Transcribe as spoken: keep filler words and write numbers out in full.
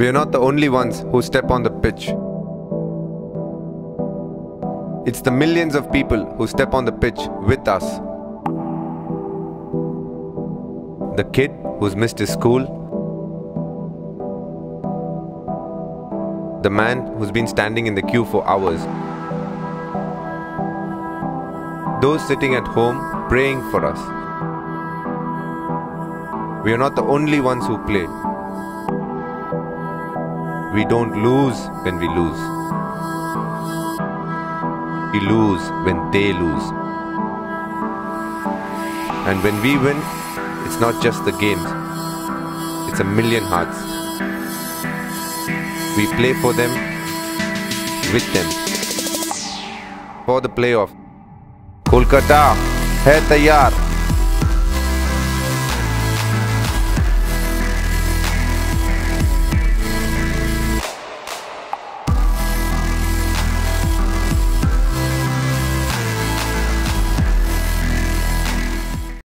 We are not the only ones who step on the pitch. It's the millions of people who step on the pitch with us. The kid who's missed his school. The man who's been standing in the queue for hours. Those sitting at home praying for us. We are not the only ones who play. We don't lose when we lose. We lose when they lose. And when we win, it's not just the games. It's a million hearts. We play for them, with them. For the playoff. Kolkata, hai Taiyaar.